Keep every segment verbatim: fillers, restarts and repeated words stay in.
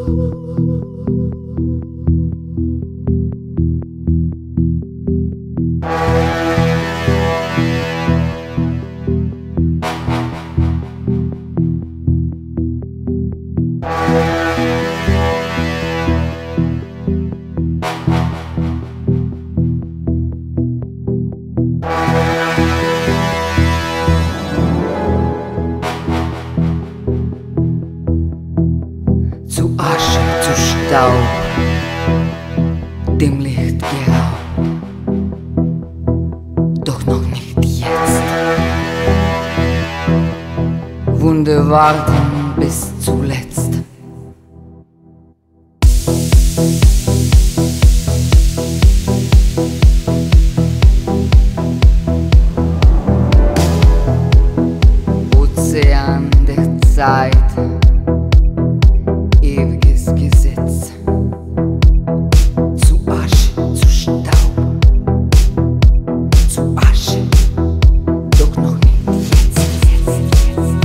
Zu Asche, zu Staub, dem Licht geraubt, doch noch nicht jetzt. Wunde warten bis zuletzt. Ozean der Zeit, ewiges Gesetz. Zu Asche, zu Staub, zu Asche, doch noch nicht jetzt, jetzt, jetzt.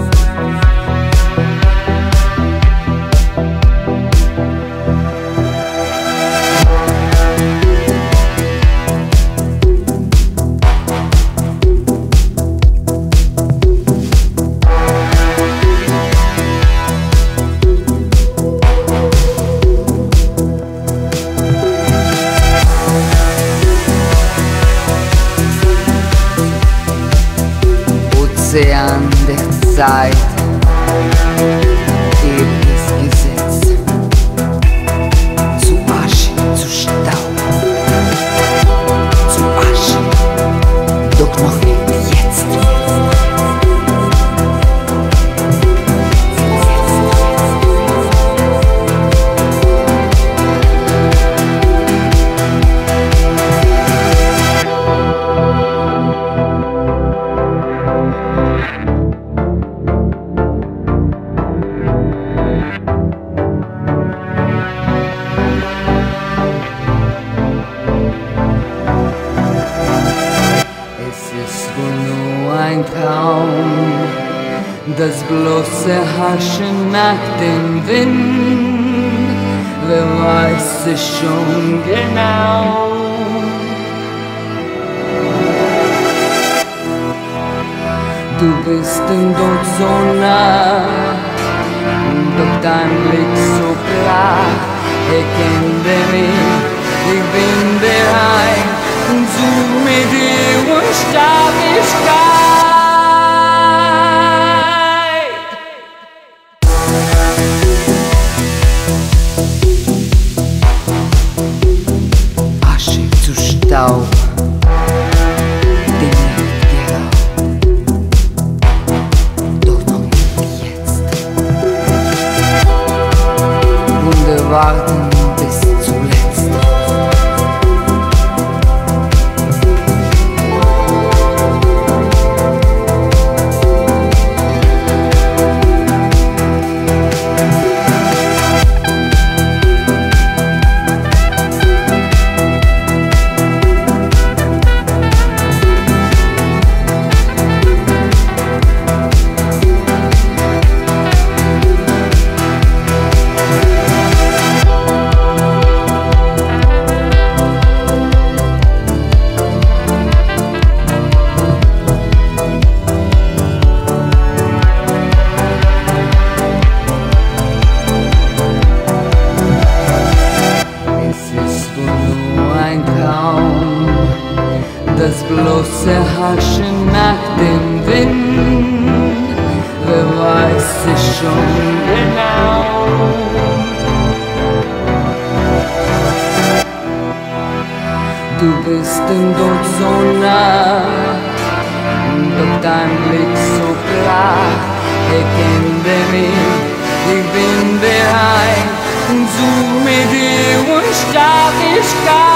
Ozean der Zeit, ewiges Gesetz. Zu Asche, zu Staub, zu Asche, doch noch nicht jetzt. Ein Traum, das bloße Haschen nach dem Wind, wer weiß es schon genau. Du bist dem Tod so nah, doch dein Blick so klar. Erkenne mich, ich bin bereit zu mit dir Unsterblichkeit. Asche zu Staub, dem Licht geraubt, doch noch nicht jetzt. Wunde warten bis zuletzt. Das bloße Haschen nach dem Wind, wer weiß es schon genau. Du bist dem Tod so nah, doch dein Blick so klar. Erkenne mich, ich bin bereit zu mit dir Unsterblichkeit.